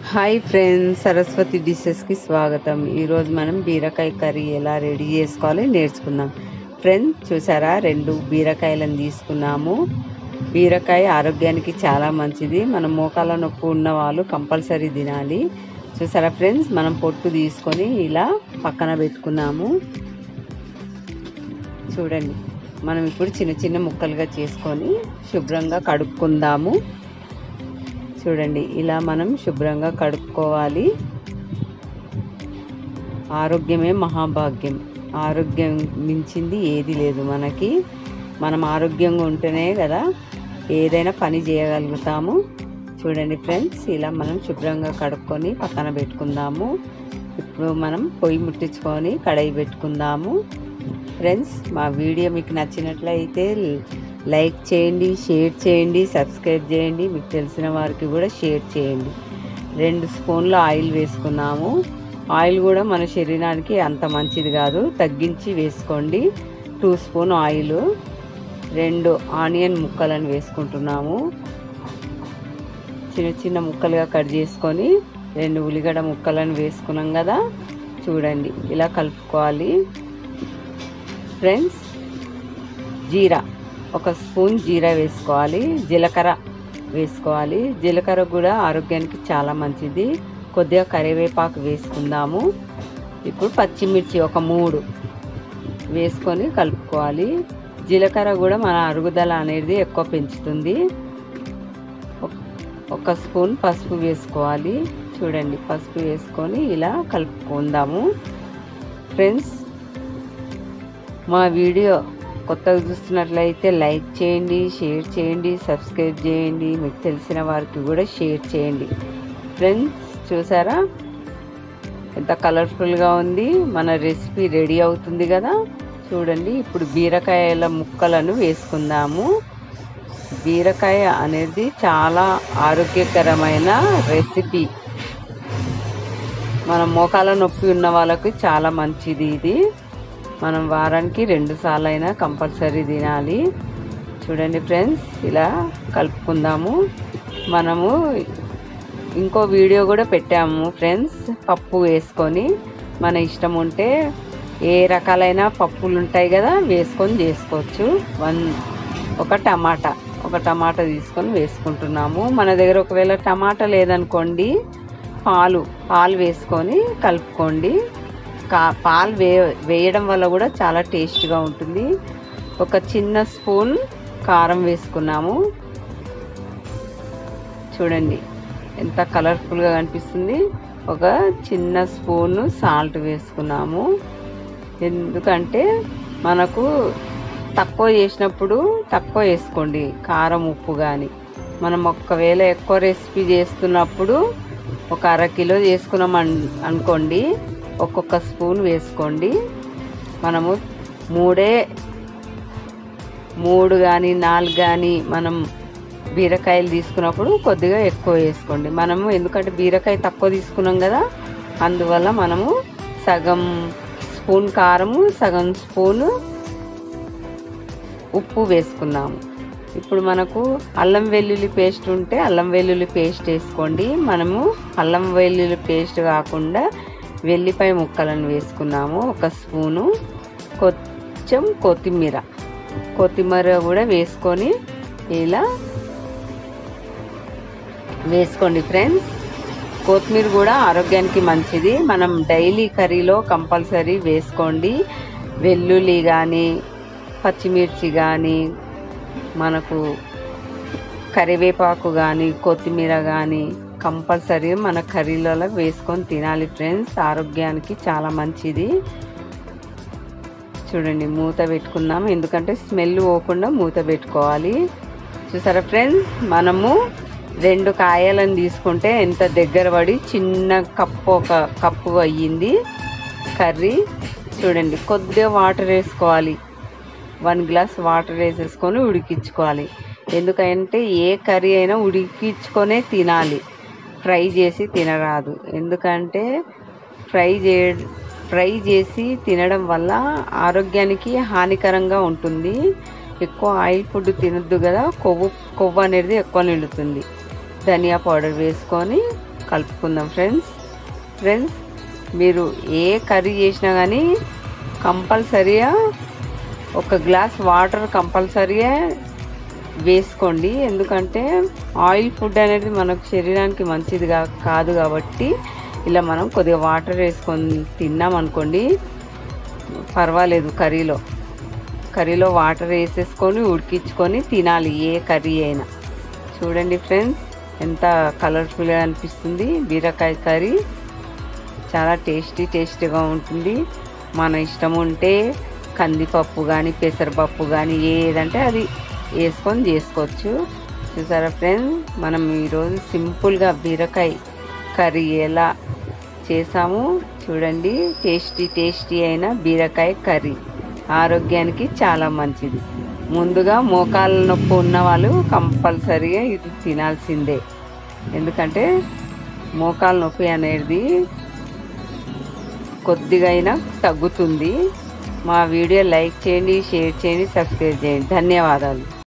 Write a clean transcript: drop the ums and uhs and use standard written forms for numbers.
Hi friends, Saraswati డిషెస్కి స్వాగతం. ఈరోజు మనం బీరకాయ కర్రీ ఎలా రెడీ చేసుకోవాలి నేర్చుకుందాం. ఫ్రెండ్స్ చూసారా, 2 బీరకాయలను తీసుకున్నాము. బీరకాయ ఆరోగ్యానికి చాలా మంచిది. మనం మోకాళ్ళ నొప్పి ఉన్న వాళ్ళు కంపల్సరీ తినాలి. చూసారా ఫ్రెండ్స్, మనం పొట్టు తీసుకొని ఇలా పక్కన పెట్టుకున్నాము. చూడండి, మనం ఇప్పుడు చిన్న చిన్న ముక్కలుగా చేసుకొని శుభ్రంగా కడుక్కుందాము. చూడండి, ఇలా మనం శుభ్రంగా కడుక్కోవాలి. ఆరోగ్యమే మహాభాగ్యం. ఆరోగ్యం మించింది ఏది లేదు మనకి. మనం ఆరోగ్యంగా ఉంటేనే కదా ఏదైనా పని చేయగలుగుతాము. చూడండి ఫ్రెండ్స్, ఇలా మనం శుభ్రంగా కడుక్కొని పక్కన పెట్టుకుందాము. ఇప్పుడు మనం పొయ్యి ముట్టించుకొని కడాయి పెట్టుకుందాము. ఫ్రెండ్స్, మా వీడియో మీకు నచ్చినట్లయితే లైక్ చేయండి, షేర్ చేయండి, సబ్స్క్రైబ్ చేయండి. మీకు తెలిసిన వారికి కూడా షేర్ చేయండి. 2 స్పూన్ల ఆయిల్ వేసుకున్నాము. ఆయిల్ కూడా మన శరీరానికి అంత మంచిది కాదు, తగ్గించి వేసుకోండి. 2 స్పూన్ ఆయిల్. 2 ఆనియన్ ముక్కలను వేసుకుంటున్నాము. చిన్న చిన్న ముక్కలుగా కట్ చేసుకొని 2 ఉల్లిగడ్డ ముక్కలను వేసుకున్నాం కదా. చూడండి, ఇలా కలుపుకోవాలి. ఫ్రెండ్స్, జీరా 1 స్పూన్ జీరా వేసుకోవాలి. జీలకర్ర వేసుకోవాలి. జీలకర్ర కూడా ఆరోగ్యానికి చాలా మంచిది. కొద్దిగా కరివేపాకు వేసుకుందాము. ఇప్పుడు పచ్చిమిర్చి 3 వేసుకొని కలుపుకోవాలి. జీలకర్ర కూడా మన అరుగుదల అనేది ఎక్కువ పెంచుతుంది. 1 స్పూన్ పసుపు వేసుకోవాలి. చూడండి, పసుపు వేసుకొని ఇలా కలుపుకుందాము. ఫ్రెండ్స్, మా వీడియో కొత్తగా చూస్తున్నట్లయితే లైక్ చేయండి, షేర్ చేయండి, సబ్స్క్రైబ్ చేయండి. మీకు తెలిసిన వారికి కూడా షేర్ చేయండి. ఫ్రెండ్స్ చూసారా, ఎంత కలర్ఫుల్గా ఉంది. మన రెసిపీ రెడీ అవుతుంది కదా. చూడండి, ఇప్పుడు బీరకాయల ముక్కలను వేసుకుందాము. బీరకాయ అనేది చాలా ఆరోగ్యకరమైన రెసిపీ. మన మోకాళ్ళ నొప్పి ఉన్న వాళ్ళకి చాలా మంచిది ఇది. మనం వారానికి 2 సార్లు అయినా కంపల్సరీ తినాలి. చూడండి ఫ్రెండ్స్, ఇలా కలుపుకుందాము. మనము ఇంకో వీడియో కూడా పెట్టాము ఫ్రెండ్స్, పప్పు వేసుకొని. మన ఇష్టం ఉంటే ఏ రకాలైన పప్పులు ఉంటాయి కదా, వేసుకొని చేసుకోవచ్చు. ఒక టమాటా తీసుకొని వేసుకుంటున్నాము. మన దగ్గర ఒకవేళ టమాటా లేదనుకోండి, పాలు వేసుకొని కలుపుకోండి. పాలు వేయడం వల్ల కూడా చాలా టేస్ట్గా ఉంటుంది. 1 చిన్న స్పూన్ కారం వేసుకున్నాము. చూడండి, ఎంత కలర్ఫుల్గా కనిపిస్తుంది. 1 చిన్న స్పూను సాల్ట్ వేసుకున్నాము. ఎందుకంటే మనకు తక్కువ చేసినప్పుడు తక్కువ వేసుకోండి కారం, ఉప్పు. కానీ మనం ఒకవేళ ఎక్కువ రెసిపీ చేస్తున్నప్పుడు 1 అర కిలో చేసుకున్నాం అనుకోండి, 1 స్పూన్ వేసుకోండి. మనము 3 కానీ 4 కానీ మనం బీరకాయలు తీసుకున్నప్పుడు కొద్దిగా ఎక్కువ వేసుకోండి. మనము ఎందుకంటే బీరకాయ తక్కువ తీసుకున్నాం కదా, అందువల్ల మనము సగం స్పూన్ కారము, సగం స్పూను ఉప్పు వేసుకున్నాము. ఇప్పుడు మనకు అల్లం వెల్లుల్లి పేస్ట్ ఉంటే అల్లం వెల్లుల్లి పేస్ట్ వేసుకోండి. మనము అల్లం వెల్లుల్లి పేస్ట్ కాకుండా వెల్లిపాయ ముక్కలను వేసుకున్నాము. 1 స్పూను. కొంచెం కొత్తిమీర కూడా వేసుకొని ఇలా వేసుకోండి ఫ్రెండ్స్. కొత్తిమీర కూడా ఆరోగ్యానికి మంచిది. మనం డైలీ కర్రీలో కంపల్సరీ వేసుకోండి. వెల్లుల్లి కానీ, పచ్చిమిర్చి కానీ, మనకు కరివేపాకు కానీ, కొత్తిమీర కానీ కంపల్సరీ మన కర్రీలలో వేసుకొని తినాలి ఫ్రెండ్స్. ఆరోగ్యానికి చాలా మంచిది. చూడండి, మూత పెట్టుకుందాం. ఎందుకంటే స్మెల్ పోకుండా మూత పెట్టుకోవాలి. చూసారా ఫ్రెండ్స్, మనము 2 కాయలను తీసుకుంటే ఎంత దగ్గర పడి చిన్న కప్పు, 1 కప్పు అయ్యింది కర్రీ. చూడండి, కొద్దిగా వాటర్ వేసుకోవాలి. 1 గ్లాస్ వాటర్ వేసేసుకొని ఉడికించుకోవాలి. ఎందుకంటే ఏ కర్రీ అయినా ఉడికించుకొనే తినాలి, ఫ్రై చేసి తినరాదు. ఎందుకంటే ఫ్రై చేసి తినడం వల్ల ఆరోగ్యానికి హానికరంగా ఉంటుంది. ఎక్కువ ఆయిల్ ఫుడ్ తినద్దు కదా, కొవ్వు అనేది ఎక్కువ నిండుతుంది. ధనియా పౌడర్ వేసుకొని కలుపుకుందాం ఫ్రెండ్స్ మీరు ఏ కర్రీ చేసినా కానీ కంపల్సరీగా ఒక గ్లాస్ వాటర్ కంపల్సరీగా వేసుకోండి. ఎందుకంటే ఆయిల్ ఫుడ్ అనేది మనకు శరీరానికి మంచిది కాదు కాబట్టి ఇలా మనం కొద్దిగా వాటర్ వేసుకొని తిన్నాం అనుకోండి పర్వాలేదు. కర్రీలో వాటర్ వేసేసుకొని ఉడికించుకొని తినాలి ఏ కర్రీ అయినా. చూడండి ఫ్రెండ్స్ ఎంత కలర్ఫుల్గా అనిపిస్తుంది. బీరకాయ కర్రీ చాలా టేస్టీగా ఉంటుంది. మన ఇష్టం ఉంటే కందిపప్పు కానీ పెసరపప్పు కానీ ఏదంటే అది వేసుకొని చేసుకోవచ్చు. చూసారా ఫ్రెండ్స్, మనం ఈరోజు సింపుల్గా బీరకాయ కర్రీ ఎలా చేసాము చూడండి. టేస్టీ అయిన బీరకాయ కర్రీ ఆరోగ్యానికి చాలా మంచిది. ముందుగా మోకాళ్ళ నొప్పి ఉన్న వాళ్ళు కంపల్సరీగా ఇది తినాల్సిందే. ఎందుకంటే మోకాళ్ళ నొప్పి అనేది కొద్దిగా అయినా తగ్గుతుంది. మా వీడియో లైక్ చేయండి, షేర్ చేయండి, సబ్స్క్రైబ్ చేయండి. ధన్యవాదాలు.